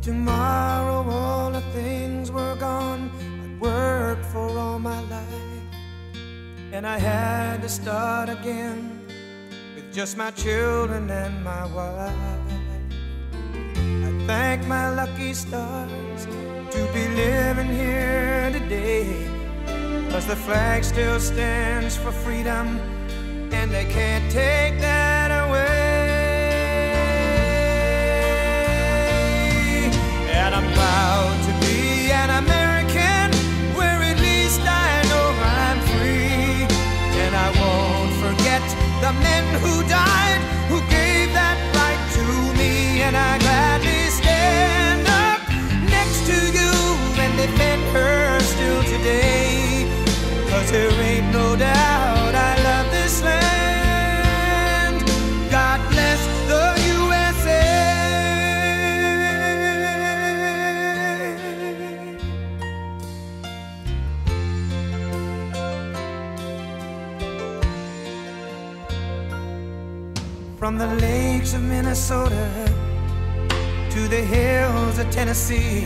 tomorrow all the things were gone I'd worked for all my life, and I had to start again with just my children and my wife. I thank my lucky stars to be living here today, 'cause the flag still stands for freedom, and they can't take that away. And I'm proud to be an American, where at least I know I'm free. And I won't forget the men who died, who gave that right to me. And I gladly stand up next to you and defend her still today, 'cause there ain't no doubt I love this land. God bless the USA. From the lakes of Minnesota to the hills of Tennessee,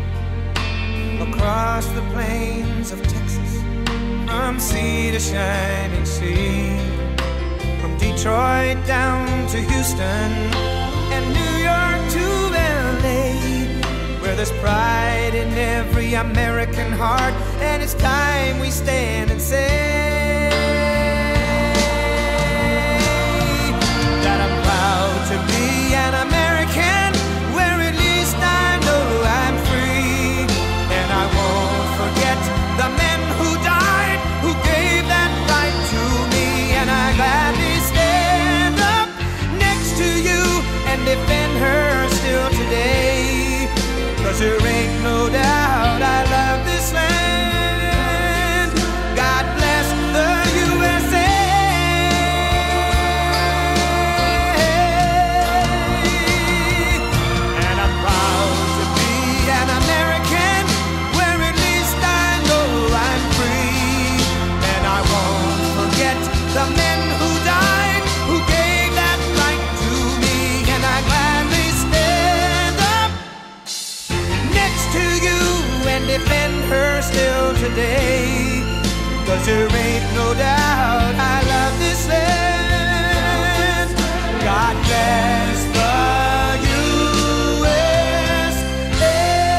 across the plains of Texas, from sea to shining sea, from Detroit down to Houston and New York to LA, where there's pride in every American heart, and it's time we stand and say that I'm proud to be an American, where at least I know I'm free. And I won't forget the men who died, who gave that right to me. And I gladly stand up next to you and defend her still today, 'cause there ain't no doubt I love this land. God bless the USA. And I'm proud to be an American, where at least I know I'm free. And I won't forget the men who died, who gave that right to me. And I gladly stand up next to you and defend her still today, 'cause there ain't no doubt I love this land. God bless the USA.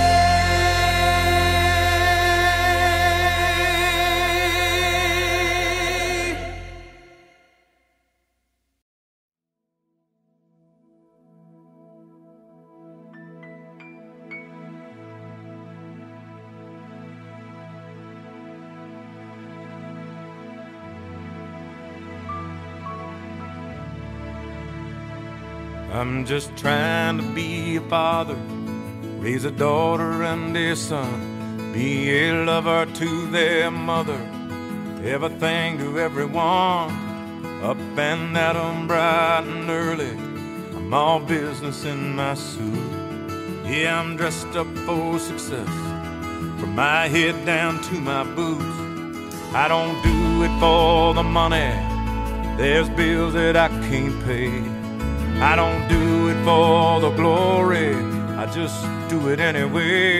I'm just trying to be a father, raise a daughter and a son, be a lover to their mother, everything to everyone, up and at 'em bright and early. I'm all business in my suit. Yeah, I'm dressed up for success, from my head down to my boots. I don't do it for the money, there's bills that I can't pay. I don't do it for the glory, I just do it anyway.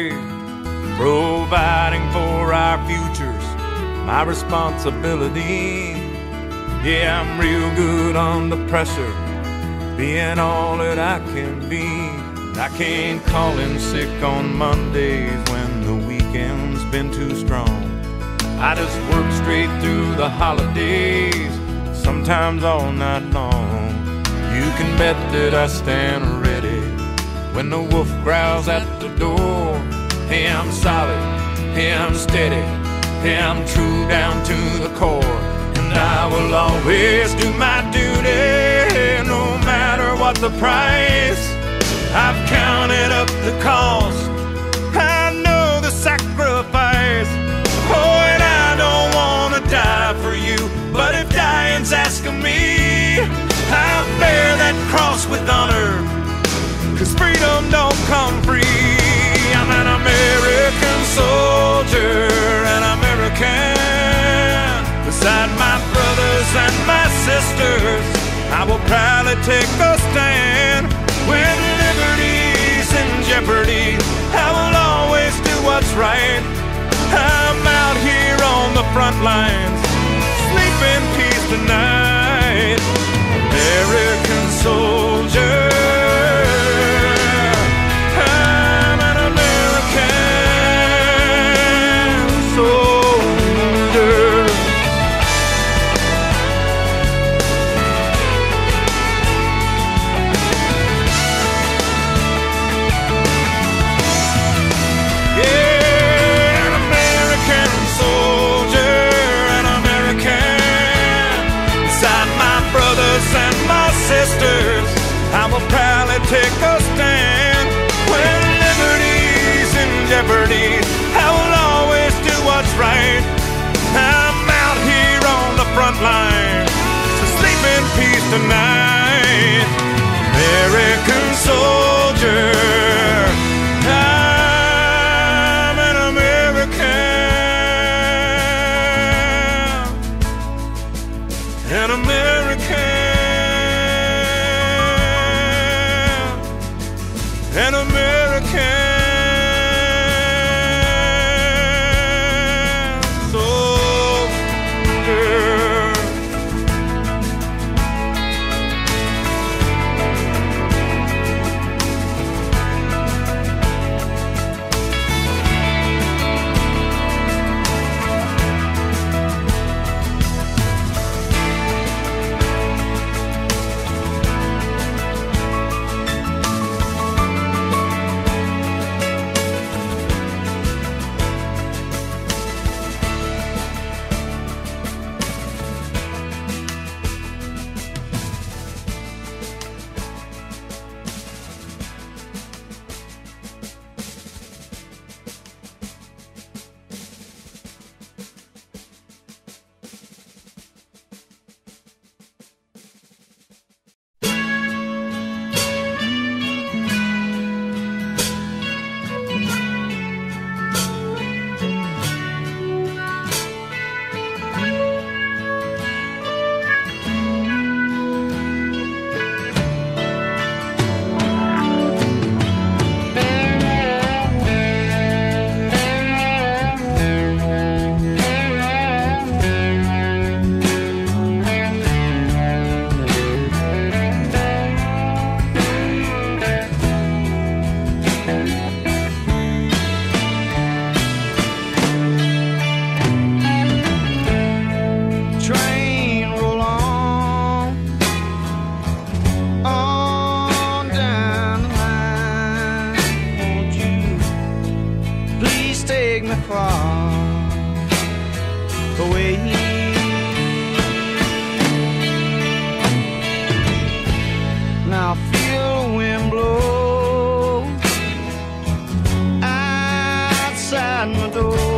Providing for our futures, my responsibility. Yeah, I'm real good under pressure, being all that I can be. I can't call in sick on Mondays when the weekend's been too strong. I just work straight through the holidays, sometimes all night long. You can bet that I stand ready when the wolf growls at the door. Hey, I'm solid, hey, I'm steady, hey, I'm true down to the core. And I will always do my duty, no matter what the price. I've counted up the cost, I know the sacrifice. Oh, and I don't want to die for you, but if dying's asking me, I'll bear that cross with honor, 'cause freedom don't come free. I'm an American soldier, an American. Beside my brothers and my sisters, I will proudly take a stand when liberty's in jeopardy. I will always do what's right. I'm out here on the front lines. Sleep in peace tonight, American soldier. I'm an American soldier. Yeah, an American soldier, an American. Beside my brothers and my sisters, I will proudly take a stand. When liberty's in jeopardy, I will always do what's right. I'm out here on the front line, so sleep in peace tonight, American soldier. I'm an American, an American, an American soldier. Now feel the wind blow outside my door.